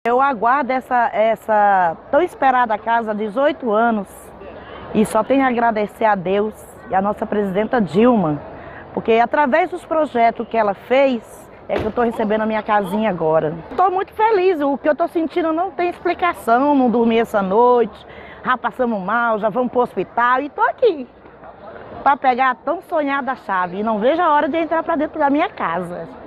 Eu aguardo essa tão esperada casa há 18 anos e só tenho a agradecer a Deus e a nossa presidenta Dilma, porque através dos projetos que ela fez, é que eu estou recebendo a minha casinha agora. Estou muito feliz, o que eu estou sentindo não tem explicação, não dormi essa noite, já passamos mal, já vamos para o hospital e estou aqui para pegar a tão sonhada chave e não vejo a hora de entrar para dentro da minha casa.